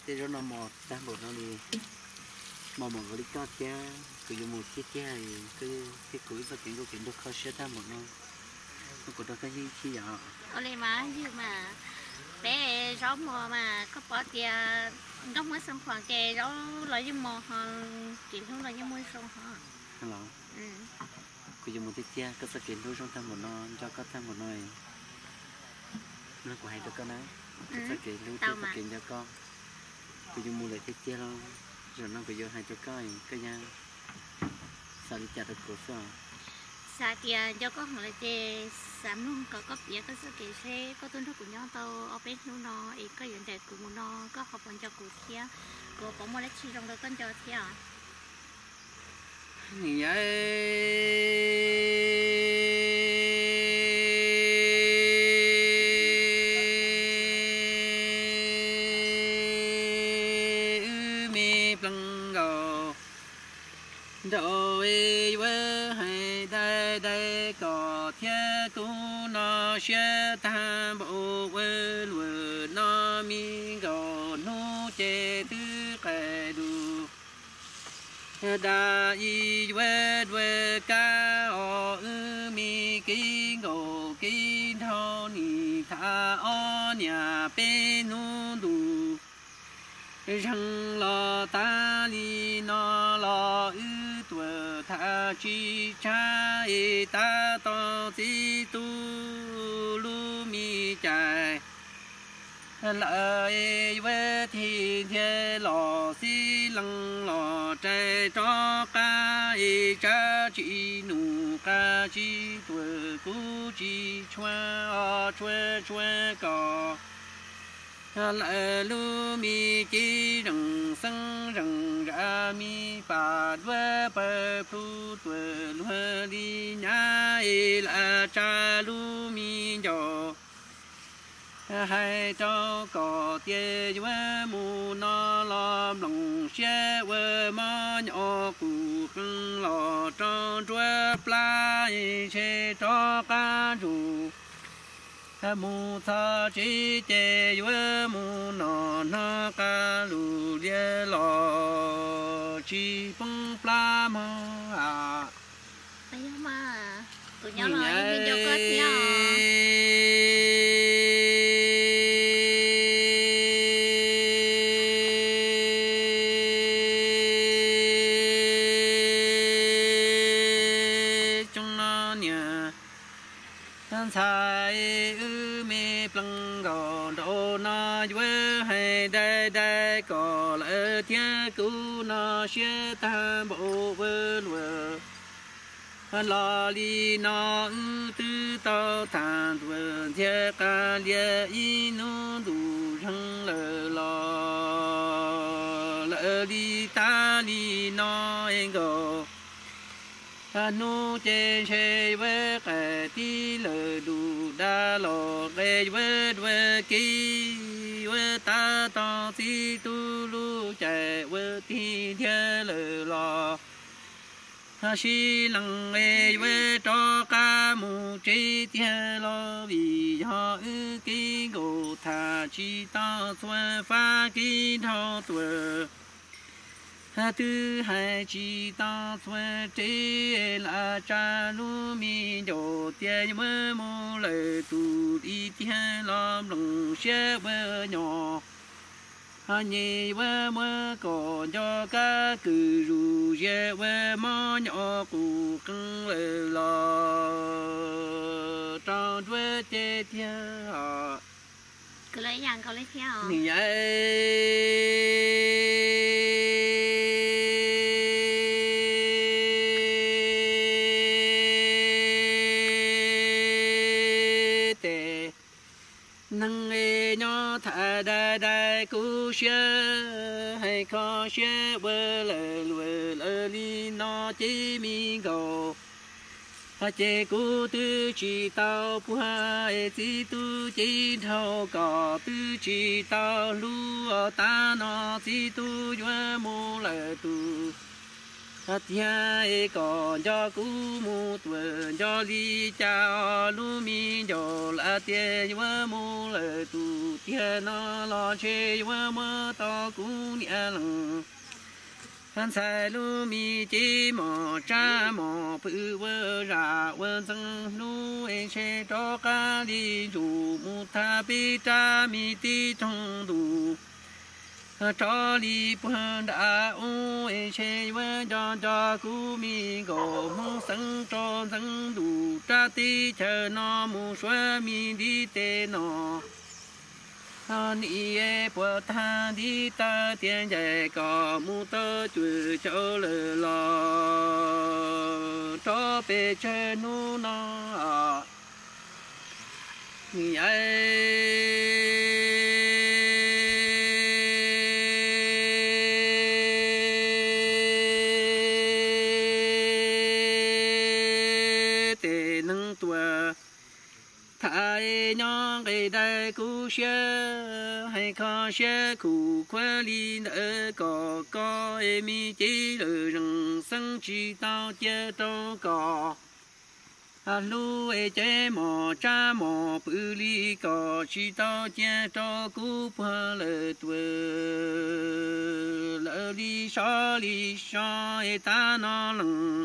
thế rồi nó mò ta một nó đi mò một cái con cha cứ dùng một chiếc cha cái cuối và cái đồ khó sẽ ta một nó có đó cái gì chi vậy ở đây mà như mà bé gió mùa mà có bỏ tiền nó mới xong khoảng kề gió lấy như mùa chỉ không lấy như mùa xong hả hello cứ dùng một chiếc cha có sự kiện thôi trong tham một nó cho có tham một nơi nó của hai đứa con đấy sự kiện lưu sự kiện cho con cứ dùng một lại chiếc cha luôn rồi nó cứ vô hai cho cái nha sao đi chặt được cổ sao sao thì cho con lại thì sắm luôn có việc có sự kiện xe có tuân thủ của nhau tàu ở bên nó ý có vấn đề của nó có học vấn cho cụ theo của có một lấy chi trong đó con cho theo gì vậy mi plăng gò rồi với hai đây có thiết cũ nó sẽ tham bộ với lúa nó mi gò nu chế tư cái đủ đã y với cá ở mi kinh gò kinh thao ni tha ở nhà bên nu đủ rằng lo ta li nó lo tuổi tha chi cha ta to ti tu lu mi chạy lại với thì thế lò xí lăng lò trái cho ca cha chỉ nụ ca chỉ tuổi cũ chỉ choa cò lại lu mi chỉ rừng sân rừng ra mi bà với bà phu tuổi lúa đi nhá là cha lu mi cho hai cho có tiền với mù nó làm lòng xe với mò nhỏ cụ khăn lò cho chúa pla xe cho cá rù mù thà chỉ chế với mù nó cá lù lia lò chỉ bông pla mà bây giờ mà tụi nhỏ nói bên cho có theo sai mi plăng gò đồ na với hay đây có lỡ thiên cũ na sẽ tham bộ với lúa lo li na tư tao thàn vườn thiên ca lia inu đủ răng lỡ li ta li na em gò nu chế chế với cái tí lờ đủ đa lò ghé với kí với ta to tí tu lu chạy với tí thiên lờ lò xí lăng ghé với cho cá mù chế thiên lo vì họ ư kí gỗ thà chi to xuân phá kí thao tuổi thứ hai chỉ ta xuân chế là cha lu mi đồ tiền mới mua lời tu đi tiền làm lòng xe với nhỏ nhị với mới có cho cá cử rù dê với mò nhỏ cụ cưng lời lò trong với chế tiền họ cứ lấy dạng có lấy theo vậy năng nghe nhỏ thà đại cú xe hay khó xe bơ lờ li nó chỉ mi gò chế cú tư chỉ tao pu hai chỉ tu chỉ thâu cỏ tư chỉ tao lu ta nó chỉ tu doa mu lờ tu thiên còn cho cú mu tuần cho đi chào lu mi cho là tiền vừa mu lời tu thiên nó lo chơi vừa mơ to cú nhẹ lăng hắn sai lu mi chỉ mò cha mò bự vơ ra vơ dân lu em sẽ cho cá đi dù mu tha bi cha mi ti trong đủ cho đi buồn đã u em sẽ vơ cho cú mi gò mu sẵn cho dân đủ cha ti chờ nó mu xóa mi đi tê nó ni e bờ tha đi ta tiền dạy có mu tơ chữ châu lờ lò cho bề chơi nu nó ni nâng tua thái nhon cái đại cú xe hay khó xe cú qua đi nợ có em mi chỉ lờ rừng sân chỉ tao chơi tao có lu e chế mò cha mò bự li có chỉ tao chơi tao cú qua lờ tua lờ li so e ta nó lằng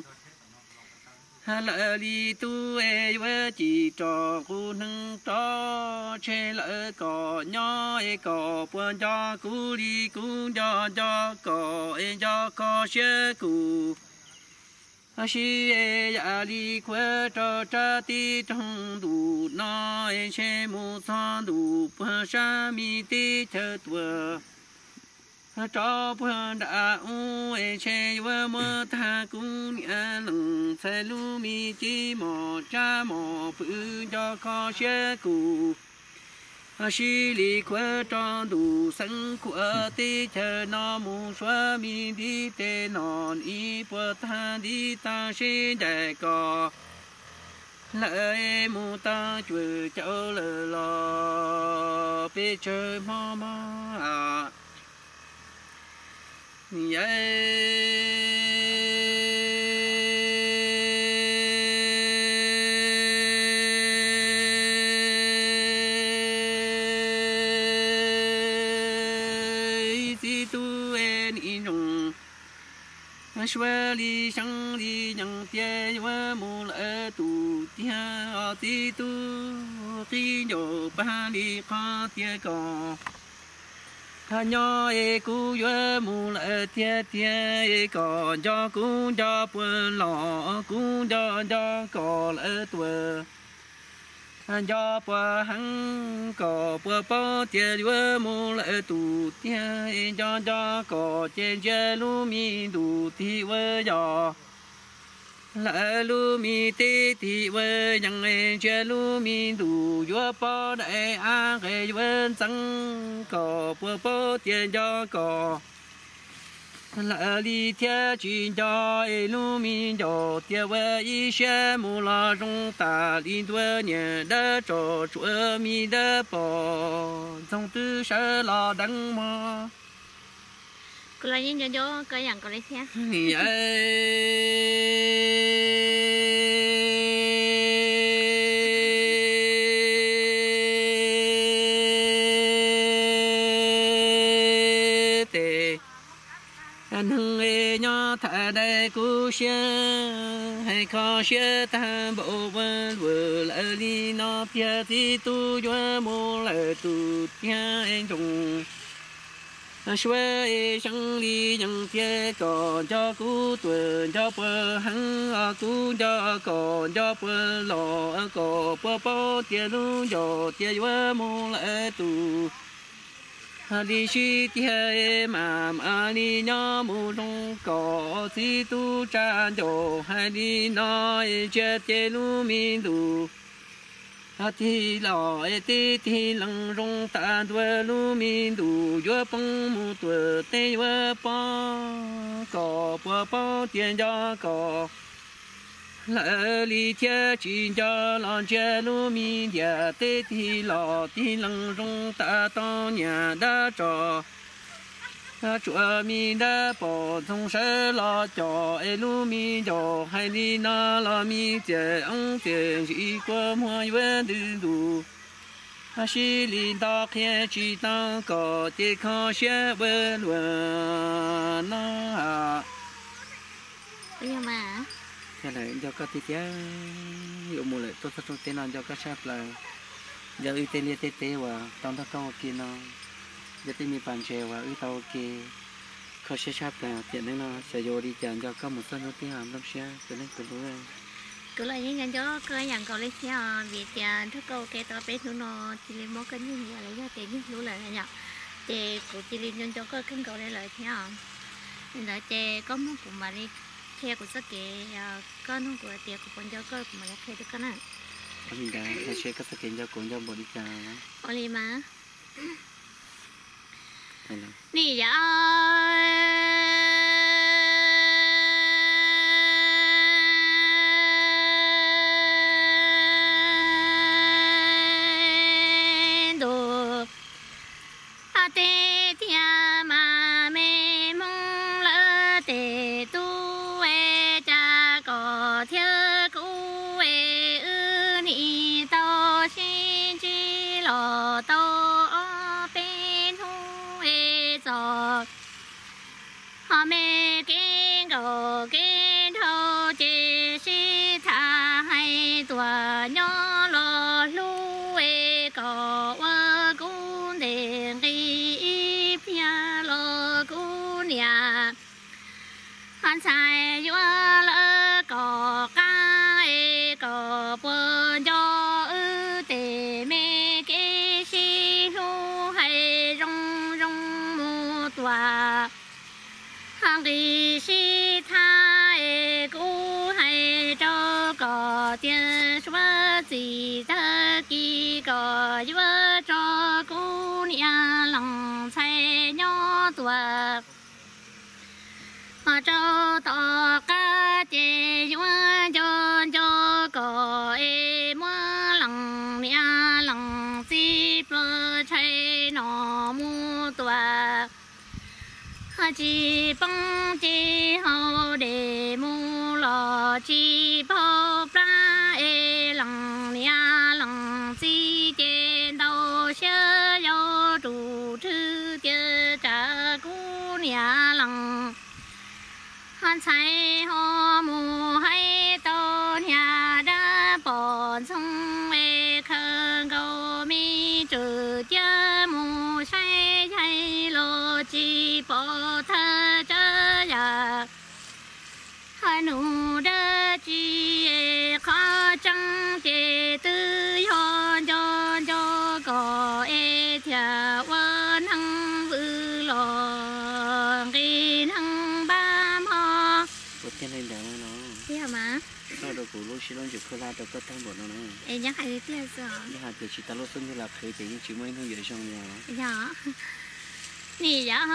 lỡ đi tu e với chỉ trò cu nâng trò che lỡ cò nhỏ e cò buồn cho cu đi cu cho cò e cho cò xe cu si e ya đi quê trò cha ti trong đủ nó e che mu san đủ buồn sa mi ti chờ tua cho buồn đã u e che vơ mơ tha cũng nhẹ lằng sai lu mi chỉ mò cha mò bự cho khó xe cụ si li quê cho đủ sẵn của ti chờ nó mu xóa mi đi tê non y bơ tha đi ta si đại cò lỡ mu ta chùa châu lờ lò bê chơi mò mò xóa đi sang đi nhang tia vơ mu lỡ tu tia ti tu khi nhổ ba đi khó tia cò nhỏ e cú vơ mu lỡ tia e cò cho cú cho buồn lọ cú cho cò lỡ tua cho bờ hăng cò bờ bao tia vơ mu lỡ tu tia cho cò trên chơi lu mi tu ti vơ giò lỡ lu mi ti ti vơ nhang e chơi lu mi tu vơ bao đại a cái vơ trắng cò bờ bao tia cho cò lỡ đi theo chuyện cho lu mi cho tia vơ y xe mu la rong ta đi đua nhẹ đỡ cho chúa mi đỡ bỏ trong tư sở lo đắng mò cô lại nhìn cho cái dạng cô lấy xe ni nâng e nhỏ thả đây cú xe hay khó xe ta bộ vơ vừa lỡ đi nó phía thì tu cho mô lỡ tu phía anh trùng xóa e chẳng đi chẳng phía còn cho cú tuần cho bơ hăng cú cho còn cho bơ lò có bơ bơ tia lu cho tia vơ mô lỡ tu đi suy tia mà đi nhỏ mu trong cỏ si tu cha cho hai đi nói chết tia lu mi tu thì lò thì lăng rong ta đua lu mi tu yo bông mu tu tê yo bông cỏ bơ tiền cho cỏ lỡ li chia chuyện cho lo chia lu mi dia tê thì lò thì lăng rong ta to nhà đã trò chúa mi đã bỏ thông sở lo cho elu mi cho hai đi na lo mi chế ông chế chỉ qua mọi vấn đề đủ sĩ linh đạo khen chỉ tăng có thể khó sẽ vượt luận nó bây giờ mà cái này cho các tiết hiệu một lại tốt tốt tên nào cho các sắp là giờ ưu tiên liệt tế và trong đó câu kia nó giờ tìm bàn chè và ưu tàu kia khó sẽ sắp là tiện nên nó sẽ vô đi chọn cho các một số nó tiếng hàm lắm xe cho nên cũng đúng cứ là những cái cơ nhận cầu lấy theo vì tiền thức câu cái tao bé nó chỉ lấy mỗi cái như vậy lấy ra tiền như lũ lại nhở thì cũng chỉ lấy nhân cho cái cân cầu lấy lại theo nên là chè có một của mà đi theo của sắc cái con nó của tiền của con cho cái của mà lấy theo được cái này mình đã sẽ có sự kiện cho cũng cho bộ đi chào oli mà nè dạ họ mê kinh cầu kinh thâu chỉ si tha hay tuổi nhỏ lo lu e cầu qua cung đền đi pia lo cung nhà han sai vua lỡ cầu ca e cầu buồn cho ư tề mê kinh si lu hay rong rong mu tòa hàng đi si thay cũ hay cho có tiền số gì ta kỳ có vợ cho cũ nhà lòng say nhỏ tuổi họ cho tỏ cá chế cho có em lòng nhà lòng si bơ chạy nó mu tuổi chỉ bằng chỉ hậu để mu lo chỉ bao ra e lòng nhà lòng chỉ trên đầu xe yo chủ thư tiêu trả cú nhà lòng han sai ho mu hay to nhà đã bỏ sông e khơi cầu mi trừ cha mu sai hay lo chỉ bỏ thơ cha ya hai nụ đa chi khó trăng chế tư yon cho có e thia quan hăng vư lo cái hăng bám ho có tên này đã nó thế hả má sau đó của lúc xí lông chụp khơi la được có tăng bộ nó nữa em nhắc hay tiếc sao nhắc hay thì chỉ ta lúc xuân như là khơi thì những chữ mấy nó dễ xong nhà dạ nè dạ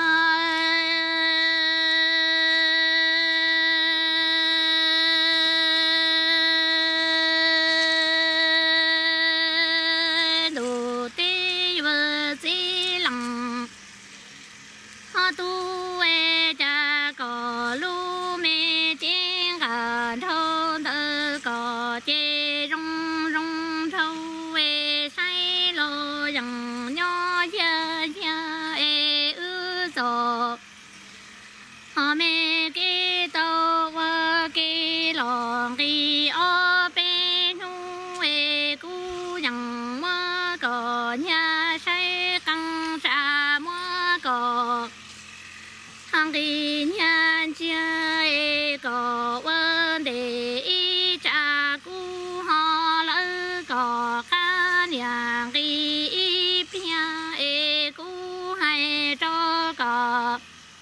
đồ tê vợ dĩ lòng họ tu e cha có lu mê trên cả thâu thơ có chê rong rong thâu e say lo rằng nhỏ ya ya e ư so họ mê cái tàu qua cái lòng cái ô bên nu e cú rằng mua có nhà say căng trà mua có hàng cái nhà chia e có vấn đề ý trả cú họ lỡ có cá nhà cái ý pia e cú hay cho có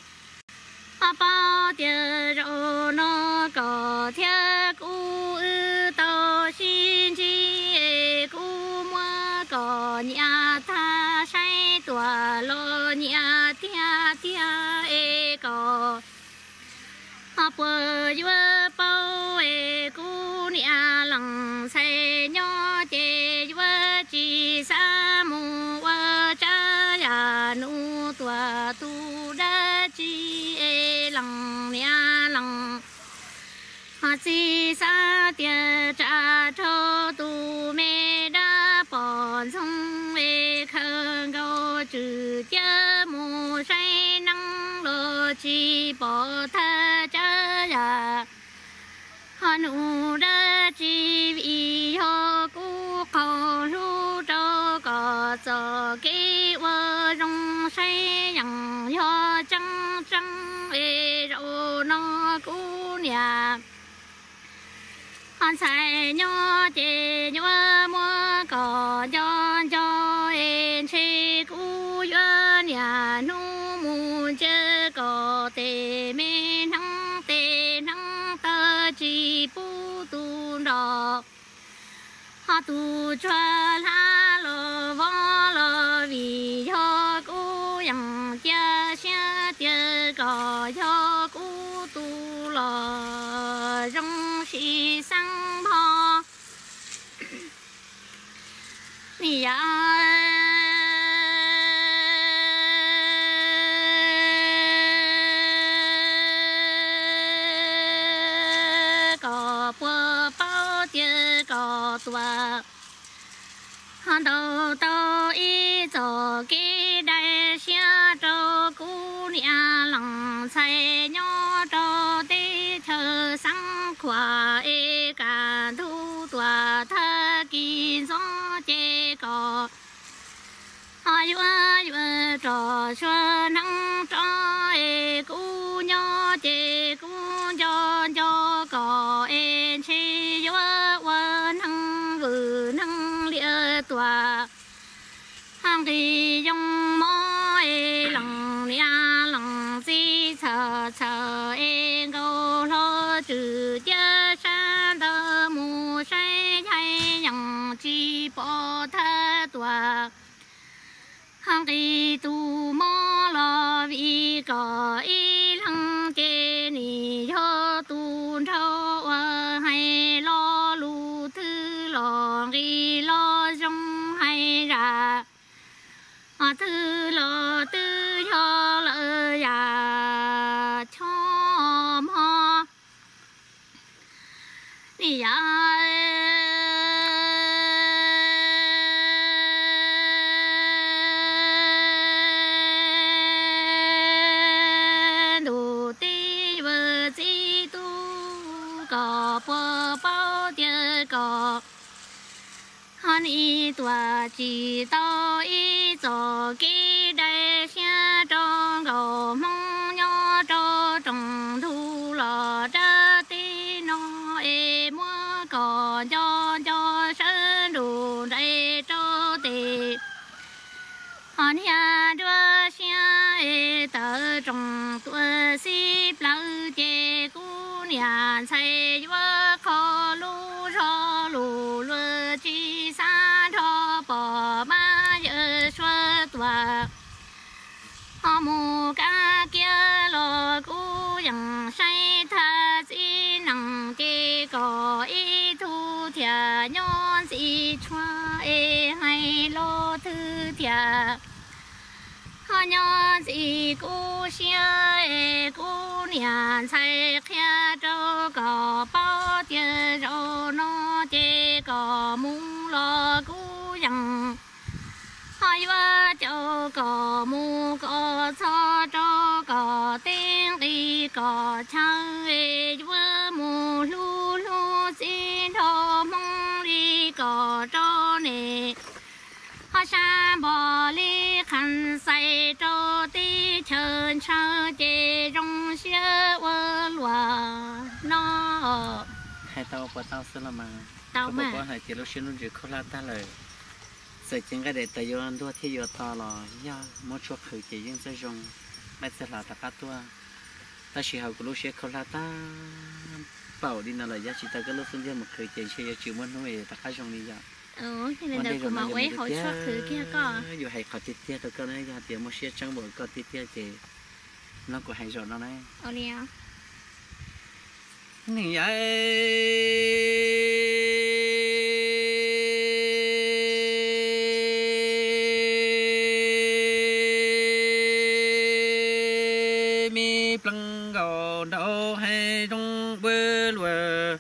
bao tiền rồi nó có theo cú ư tao xin chi cú mua có nhà tha say tuổi lo nhà tia tia e có bờ vua bao e cú nhà lòng say nhỏ chê vua chỉ sa mù cha ya nu tuổi tu đa chi lòng nia lòng họ chi sa tia cha cho tu mê đa bọn sông về khơi gấu chữ chia mù say năng lô chi bỏ tha cha ya họ nụ đa chi vì họ cú cầu ru cho có cho cái vợ rong say yang họ trăng trăng về rồi nó cú nhà anh sai nhỏ chị nhỏ mua cỏ cho em chị cú yo nhà nu mu chơi cỏ tê mê nắng tơ chỉ bu tu đỏ họ tu cho la lo võ lo vì cho cú yang cha xa tia cỏ cho cú tu lo rong xì sang bò nì ya cỏ bùa bao tia cỏ tua hắn đầu tàu ý cho cái đại xe cho cú nia lòng say nhỏ cho tê chờ sáng khoa ê cả thu tòa tha kỳ gió chê cỏ ai vợ trò xuân nắng cho ê cú nhỏ chê cú cho cỏ ê chê vợ nắng vừa nắng lia tòa hàng thì dòng mõ ê lòng nia lòng di chờ ê gâu lo trừ chia sa tơ mù say hay nhằng chi bỏ tha tòa hàng thì tu mõ lo vì có ý lăng kê ni cho tu thâu hay lo lu thư lo ghi lo rong hay ra thư lo tư cho lỡ ya cho mò đi ya đủ ti vợ chi tu có bò bao tia có hắn y tòa chỉ tao y cho cái đại xe cho gầu mong nhỏ cho trồng thu lò ra tí nó e mua cỏ cho sơn đủ đây cho tì hắn ya đưa xe e tờ trồng tua xí lâu chê cú nhà xây vợ khó lu cho lu lu chi xa cho bỏ ba giờ xua tòa họ mù ca kia lo cú yang say tha chi năng kê có ý thu thia nhon gì choa e hay lo thư thia họ nhon gì cú xia cú nhà xây kia cho có bao tiền rồi nó chê có muốn lo cú yang hai vợ cho có mu có cho có tiếng đi có chơi vợ mu lu lu xin thọ mong đi có cho nè họ sa bò li khăn say cho tí chân sơ chê rong xia vợ lùa nó hai tàu của tàu xưa là mà tàu mà có hai chiếc lúc xuyên lúc chỉ không là ta lời sẽ chính cái để tay vô ăn đua thì vô to là ya một chút khử chỉ những cái dùng bây giờ là ta tua ta chỉ học lúc xưa không là ta bảo đi nào là giá trị ta cái lúc xuyên một khử chỉ chơi chịu muốn nuôi ta khai dùng đi giờ cho nên là cũng mà quấy hỏi chút thử kia có dù hay khó tiết tiết cái này giờ tiền một xe trắng bộ có tiết tiết thì nó có hay rồi nó này nè này gò đâu hay trong bơ lùa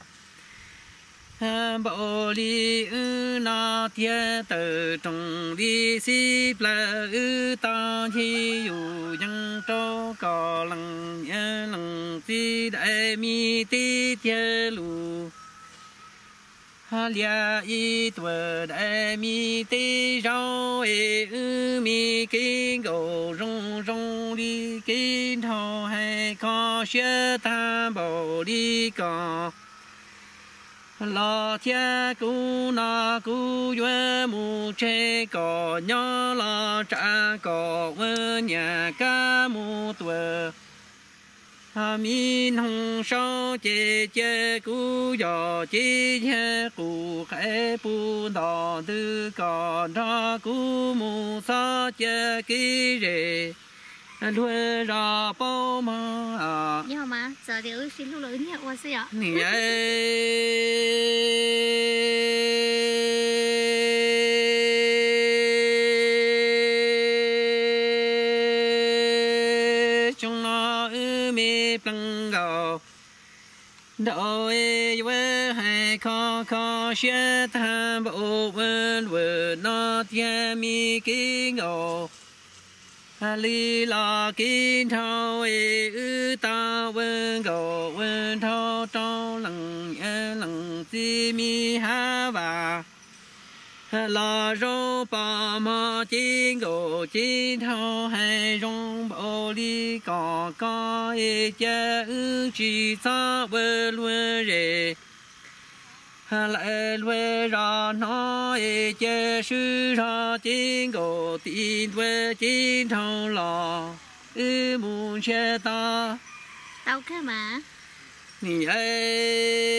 bộ li ư na thiên tử trong li si pla ư ta chi yu yang châu cò lăng nhớ lăng si đại mi ti thiên lu ha lia y tuổi đại mi ti rau e ư mi kinh gỗ rong rong li kinh thọ hay có xe ta bộ li cò la thiên cú na cú yue mu che cò nhỏ la cha cò vơ nhà ca mu tuổi ha min hong sao che che cú giò chi che cú khai pu đò tư cò ra cú mu sa che ki rề đuôi ra bao mà nhưng mà giờ thì ơi xin lúc lớn nhẹ quá xí ạ nè chúng nó mê plăng gạo đậu với hai khó khó xe tham bộ vân vân nó thiên mi kinh ngộ li la kinh thao ư ta vân gạo vân thao trong lăng si mi ha và la rô pa ma chính gỗ chính thao hay rong bộ li cò có cha ư chỉ sa vơ luôn rề lại luôn ra nó cha sư ra chính gỗ tin về chính thao lò ư muốn che ta tao cái mà nì ấy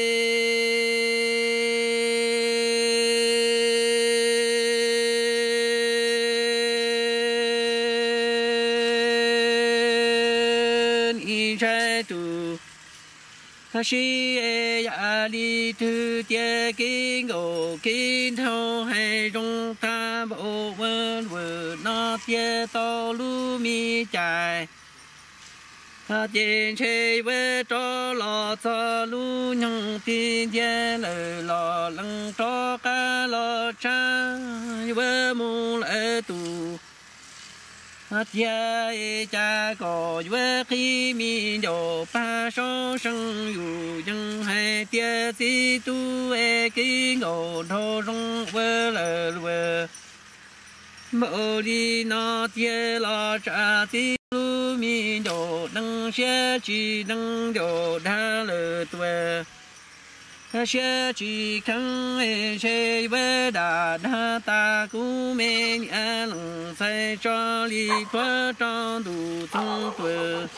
si ya li tu tia kinh ngộ kinh thâu hay trong ta bộ vân vân nó tia to lu mi chạy trên chơi với cho lò cho lu nhung tin tia lời lò lăng cho cá lò cha với mu lệ tu tia cha có với khi mi đồ pa so sân yu dân hay tia si tu kinh ngộ thô rong với lời vợ mơ đi nó tia lo cha si lu mi đồ đăng xe chỉ đăng đồ đa lời tuệ xe chỉ khăn xe với đà đa ta cú mê nhã lăng say cho li thoa cho đủ thông tuệ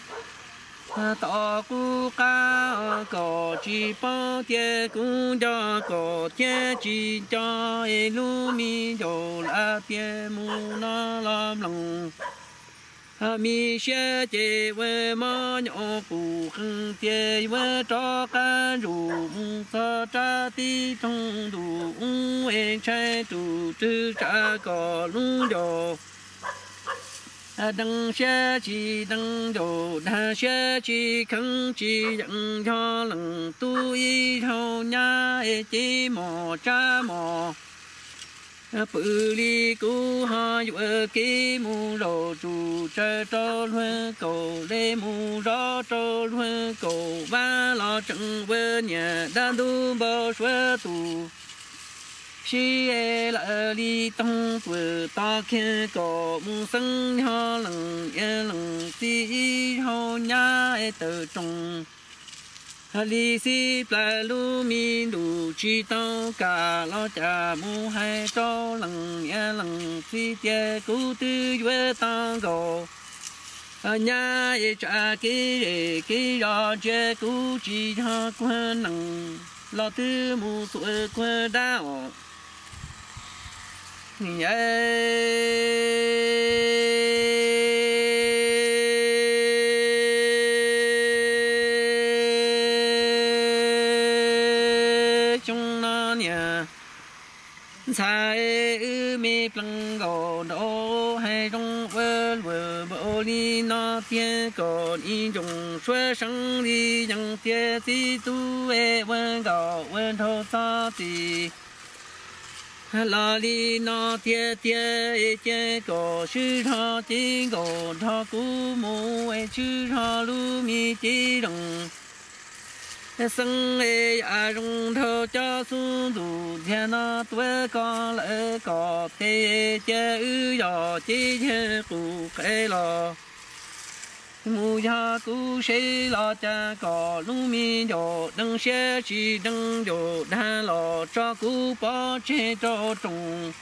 tỏ cú ca có chỉ bao tiền cũng cho có tiền chỉ cho lu mi đồ là tiền mu nó làm lòng mi xe chế với mò nhỏ cụ khăn chế với cho cá rủ cho cha tí thông đủ em trai đủ tư cha có lung đồ đăng xe chỉ đăng đồ đa xe chỉ khăn chỉ dặn cho lần tu y thâu nhá chế mò cha mò bự li cú ha yu kê mu rô chu chơi cho luôn cầu lê mu rô cho luôn cầu ba lo chẳng với nhà đan du bao xuân tu si la li tông tuổi ta kia có mu sinh ho lần si ho nhá tự trong li si pla lu mi lu chi tao cả lo cha mu hai cho lần si tia cú tư yue tang go nhà cha ki ra che cú chi ha quan năng lo tư mu tuổi quan đau sai mi plăng gò đô hay trong vơ vơ bồ 里那天高你中说生里人天地都爱问高问头咋地。老里那天天一天高市场金高他古木为市场路米地人。生来呀，容头叫松土，天那多高来高，天天要天天过海了。木呀古谁老家高，农民要能学习能有难了，照顾保健着重。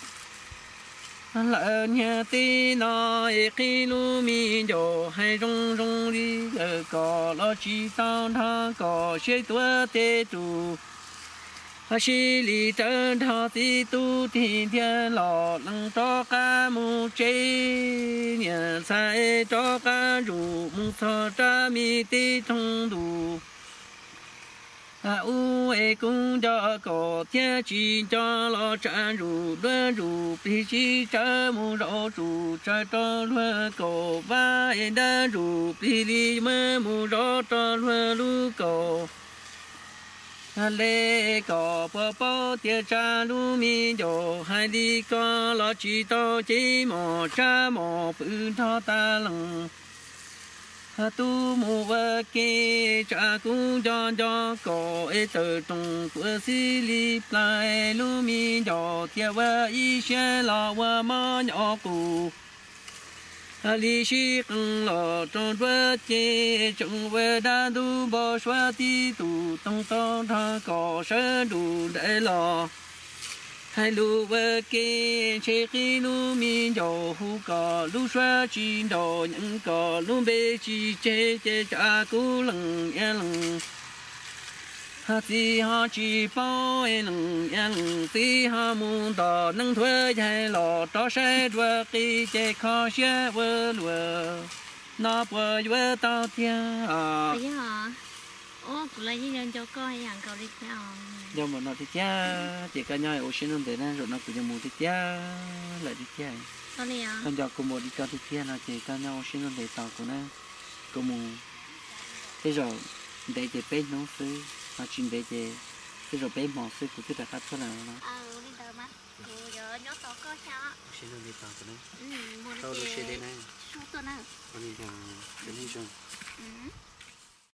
老年的那一黑农民就还容容的高了几当他高许多的主，心里正常的都天天老能找干木这年才找干入木草这米的程度。无为公家高天气将老站入论入必须这木绕住这张论高万人入比例门木绕这论路高。来高宝宝的站路民就还得高了几道金毛站毛不他大冷。都木我给这公家家搞一头中国西里来路民家天我一选了我妈鸟姑，里须更了中国的中国大都包说的都等到他高深度来了。还路我给谁给路民叫胡个路说知道人个路北去这家古冷也冷，下去包也冷也冷，下木到能推开了，到山着给这靠学我路，那不越到天啊。 vậy hả? Ủa, cũng là những nhân cho coi hàng cầu đi theo. Do mà nó thì cha chỉ cả nhau ở trên đây nên rồi nó cũng mua thì cha lại đi cha. Con này à? Con giờ cũng mua đi cho thì cha là chỉ cả nhau ở trên đây tao cũng nè cũng mua. Thế rồi để chỉ bé nó xứ, nó chuyện để chỉ thế rồi bé mỏ xứ cũng biết là khác thôi nào nó. Đi đâu mà? Giờ nhớ tao có sao? Ở trên đây tao cũng nè. Mua Tao đi. ở trên đây nè. Số tôi nè. Con đi thằng đến đi rồi.